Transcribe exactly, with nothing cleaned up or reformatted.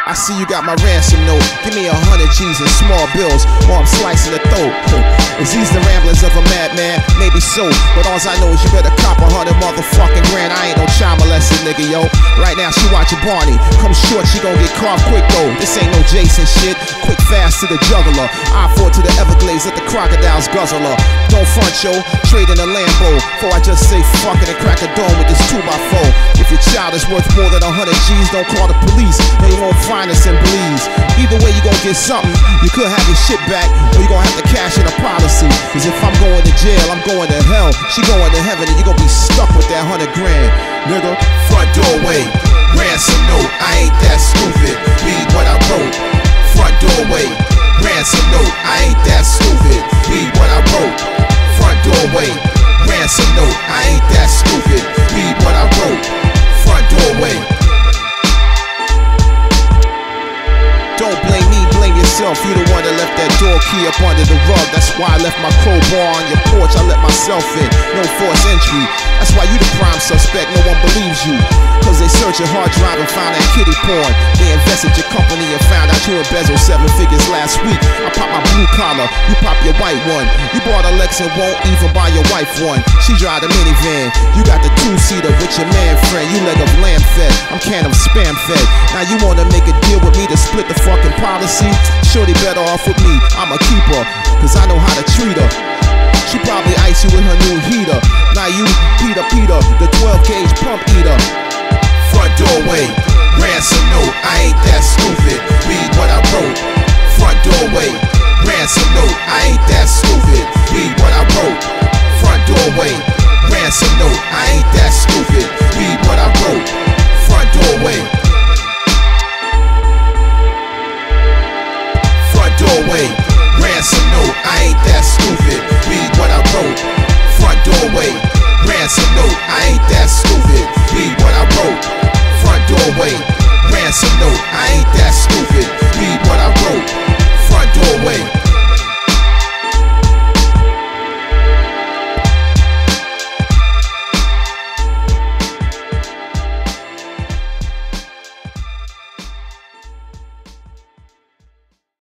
I see you got my ransom note. Give me a hundred G's in small bills, or I'm slicing the throat. Is these the ramblings of a madman? Maybe so, but all I know is you better cop a hundred motherfucking grand. I ain't no child molested nigga, yo. Right now she watching Barney. Come short, she gon' get carved quick though. This ain't no Jason shit. Quick fast to the juggler. I four to the Everglades, let the crocodiles guzzle her. Don't front, yo. Trade in a Lambo. Before I just say fuck it and crack a dome with this two by four. If your child is worth more than a hundred G's, don't call the police. They won't find us in Belize. Either way, you gon' get something. You could have your shit back, or you gon' have to cash in a policy. Cause if I'm going to jail, I'm going to hell. She going to heaven, and you gon' be stuck with that hundred grand, nigga. Front doorway, ransom note. I ain't that stupid. Read what I wrote. Front doorway, ransom note. I ain't that stupid. Read what I wrote. Front doorway, ransom note. I ain't that stupid. Read what I wrote. Front doorway. Don't blame me, blame yourself. You the one that left that door key up under the rug. That's why I left my crowbar on your porch. I let myself in, no forced entry. That's why you the prime suspect, no one believes you. Cause they searched your hard drive and found that kitty porn. They invested your company and found out you embezzled seven figures last week. I pop my blue collar, you pop your white one. You bought a Lex and won't even buy your wife one. She drive the minivan, you got the two-seater with your man friend. You leg of lamb fed, I'm can of spam fed. Now you wanna make a deal with me to split the fucking policy? Shorty better off with me, I'm a keeper, cause I know how to treat her. She probably ice you with her new heater. Now you Peter Peter, the twelve gauge pump eater. Front doorway, ransom note. I ain't that stupid. Read what I wrote. Front doorway, ransom note. I ain't that stupid. Read what I wrote. Front doorway, ransom note. I ain't that stupid. Read what I wrote. Front doorway. Front doorway, ransom note. I ain't that stupid. Read what I wrote. Front doorway, ransom note. I ain't that stupid. Read what I wrote.